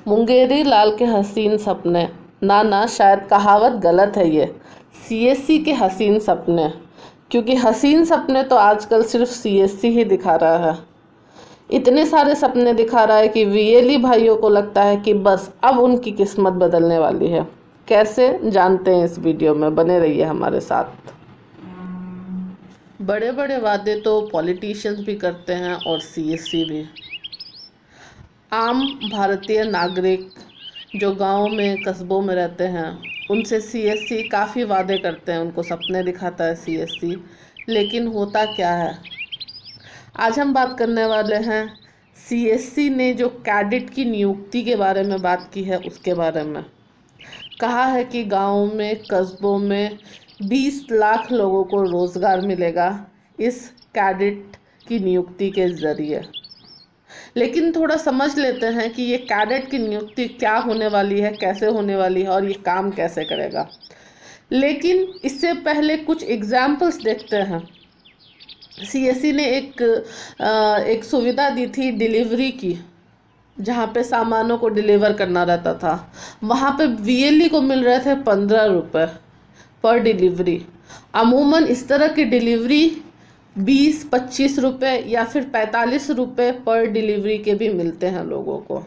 मुंगेरी लाल के हसीन सपने। ना शायद कहावत गलत है ये। सीएससी के हसीन सपने, क्योंकि हसीन सपने तो आजकल सिर्फ सीएससी ही दिखा रहा है। इतने सारे सपने दिखा रहा है कि वीएलई भाइयों को लगता है कि बस अब उनकी किस्मत बदलने वाली है। कैसे जानते हैं इस वीडियो में, बने रहिए हमारे साथ। बड़े बड़े वादे तो पॉलिटिशियंस भी करते हैं और सीएससी भी। आम भारतीय नागरिक जो गांव में कस्बों में रहते हैं उनसे सीएससी काफ़ी वादे करते हैं, उनको सपने दिखाता है सीएससी। लेकिन होता क्या है, आज हम बात करने वाले हैं सीएससी ने जो कैडेट की नियुक्ति के बारे में बात की है उसके बारे में। कहा है कि गाँव में कस्बों में 20 लाख लोगों को रोज़गार मिलेगा इस कैडेट की नियुक्ति के ज़रिए। लेकिन थोड़ा समझ लेते हैं कि ये कैडेट की नियुक्ति क्या होने वाली है, कैसे होने वाली है और ये काम कैसे करेगा। लेकिन इससे पहले कुछ एग्जाम्पल्स देखते हैं। सीएससी ने एक सुविधा दी थी डिलीवरी की, जहाँ पे सामानों को डिलीवर करना रहता था। वहाँ पे वीएलई को मिल रहे थे 15 रुपये पर डिलीवरी। अमूमन इस तरह की डिलीवरी 20-25 रुपये या फिर 45 रुपये पर डिलीवरी के भी मिलते हैं लोगों को।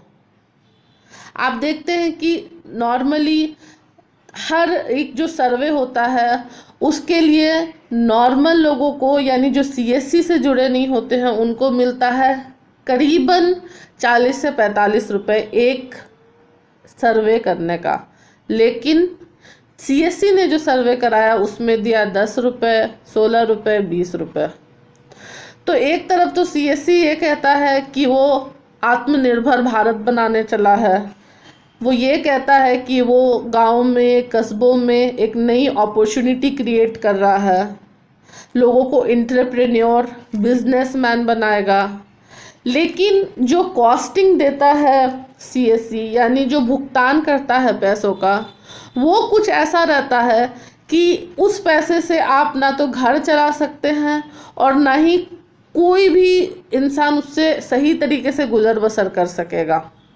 आप देखते हैं कि नॉर्मली हर एक जो सर्वे होता है उसके लिए नॉर्मल लोगों को, यानी जो सीएससी से जुड़े नहीं होते हैं, उनको मिलता है करीबन 40 से 45 रुपये एक सर्वे करने का। लेकिन सीएससी ने जो सर्वे कराया उसमें दिया 10 रुपये, 16 रुपये, 20 रुपये। तो एक तरफ तो सीएससी ये कहता है कि वो आत्मनिर्भर भारत बनाने चला है, वो ये कहता है कि वो गांव में कस्बों में एक नई अपॉर्चुनिटी क्रिएट कर रहा है, लोगों को एंटरप्रेन्योर बिजनेसमैन बनाएगा। लेकिन जो कॉस्टिंग देता है सीएससी, यानी जो भुगतान करता है पैसों का, वो कुछ ऐसा रहता है कि उस पैसे से आप ना तो घर चला सकते हैं और ना ही कोई भी इंसान उससे सही तरीके से गुजर बसर कर सकेगा।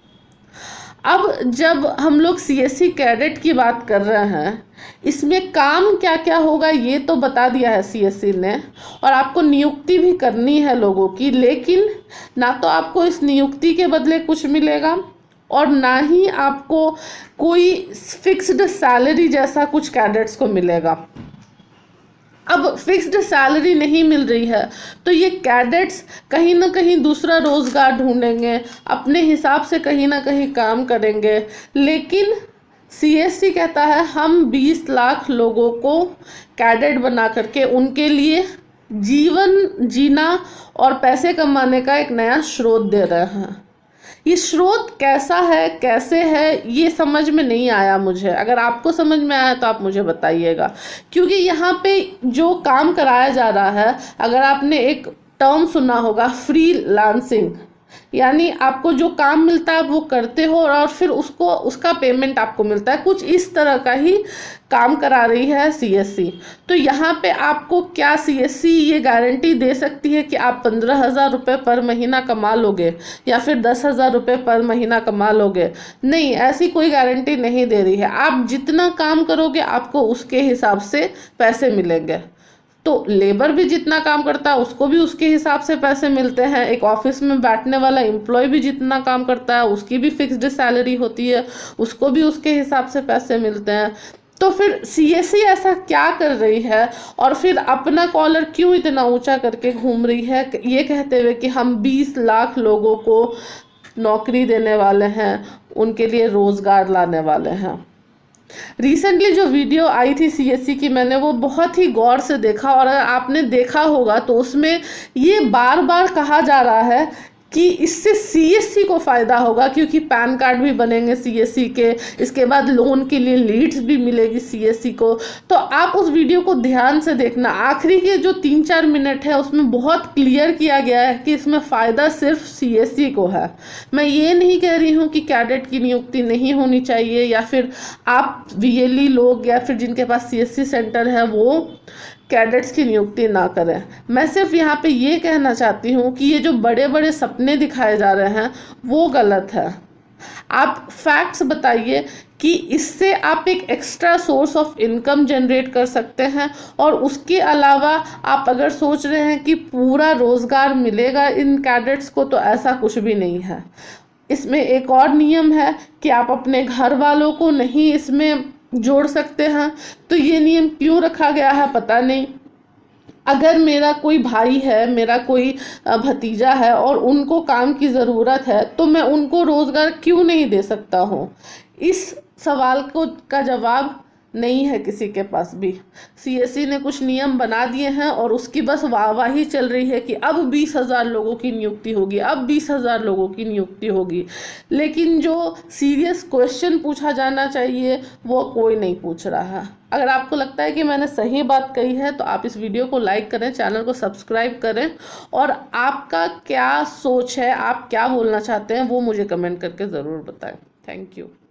अब जब हम लोग सीएससी कैडेट की बात कर रहे हैं, इसमें काम क्या क्या होगा ये तो बता दिया है सीएससी ने, और आपको नियुक्ति भी करनी है लोगों की। लेकिन ना तो आपको इस नियुक्ति के बदले कुछ मिलेगा और ना ही आपको कोई फिक्स्ड सैलरी जैसा कुछ कैडेट्स को मिलेगा। अब फिक्स्ड सैलरी नहीं मिल रही है तो ये कैडेट्स कहीं ना कहीं दूसरा रोज़गार ढूंढेंगे, अपने हिसाब से कहीं ना कहीं काम करेंगे। लेकिन सीएससी कहता है हम 20 लाख लोगों को कैडेट बना करके उनके लिए जीवन जीना और पैसे कमाने का एक नया स्रोत दे रहे हैं। ये स्रोत कैसा है, कैसे है, ये समझ में नहीं आया मुझे। अगर आपको समझ में आया तो आप मुझे बताइएगा, क्योंकि यहाँ पे जो काम कराया जा रहा है, अगर आपने एक टर्म सुना होगा फ्रीलांसिंग, यानी आपको जो काम मिलता है वो करते हो और फिर उसका पेमेंट आपको मिलता है, कुछ इस तरह का ही काम करा रही है सीएससी। तो यहाँ पे आपको क्या सीएससी ये गारंटी दे सकती है कि आप 15,000 रुपये पर महीना कमा लोगे या फिर 10,000 रुपये पर महीना कमा लोगे? नहीं, ऐसी कोई गारंटी नहीं दे रही है। आप जितना काम करोगे आपको उसके हिसाब से पैसे मिलेंगे। तो लेबर भी जितना काम करता है उसको भी उसके हिसाब से पैसे मिलते हैं। एक ऑफिस में बैठने वाला एम्प्लॉय भी जितना काम करता है उसकी भी फिक्स्ड सैलरी होती है, उसको भी उसके हिसाब से पैसे मिलते हैं। तो फिर सीएससी ऐसा क्या कर रही है और फिर अपना कॉलर क्यों इतना ऊंचा करके घूम रही है, ये कहते हुए कि हम 20 लाख लोगों को नौकरी देने वाले हैं, उनके लिए रोज़गार लाने वाले हैं। रिसेंटली जो वीडियो आई थी सीएससी की, मैंने वो बहुत ही गौर से देखा और अगर आपने देखा होगा तो उसमें ये बार बार कहा जा रहा है कि इससे सीएससी को फ़ायदा होगा, क्योंकि पैन कार्ड भी बनेंगे सीएससी के, इसके बाद लोन के लिए लीड्स भी मिलेगी सीएससी को। तो आप उस वीडियो को ध्यान से देखना, आखिरी के जो 3-4 मिनट है उसमें बहुत क्लियर किया गया है कि इसमें फ़ायदा सिर्फ सीएससी को है। मैं ये नहीं कह रही हूँ कि कैडेट की नियुक्ति नहीं होनी चाहिए या फिर आप वीएलई लोग या फिर जिनके पास सीएससी सेंटर है वो कैडेट्स की नियुक्ति ना करें। मैं सिर्फ यहाँ पे ये कहना चाहती हूँ कि ये जो बड़े बड़े सपने दिखाए जा रहे हैं वो गलत है। आप फैक्ट्स बताइए कि इससे आप एक extra source of income generate कर सकते हैं। और उसके अलावा आप अगर सोच रहे हैं कि पूरा रोज़गार मिलेगा इन कैडेट्स को, तो ऐसा कुछ भी नहीं है। इसमें एक और नियम है कि आप अपने घर वालों को नहीं इसमें जोड़ सकते हैं। तो ये नियम क्यों रखा गया है पता नहीं। अगर मेरा कोई भाई है, मेरा कोई भतीजा है और उनको काम की ज़रूरत है, तो मैं उनको रोज़गार क्यों नहीं दे सकता हूँ? इस सवाल को का जवाब नहीं है किसी के पास भी। सीएससी ने कुछ नियम बना दिए हैं और उसकी बस वाहवाही चल रही है कि अब 20,000 लोगों की नियुक्ति होगी, अब 20,000 लोगों की नियुक्ति होगी। लेकिन जो सीरियस क्वेश्चन पूछा जाना चाहिए वो कोई नहीं पूछ रहा है। अगर आपको लगता है कि मैंने सही बात कही है तो आप इस वीडियो को लाइक करें, चैनल को सब्सक्राइब करें, और आपका क्या सोच है, आप क्या बोलना चाहते हैं वो मुझे कमेंट करके ज़रूर बताएं। Thank you.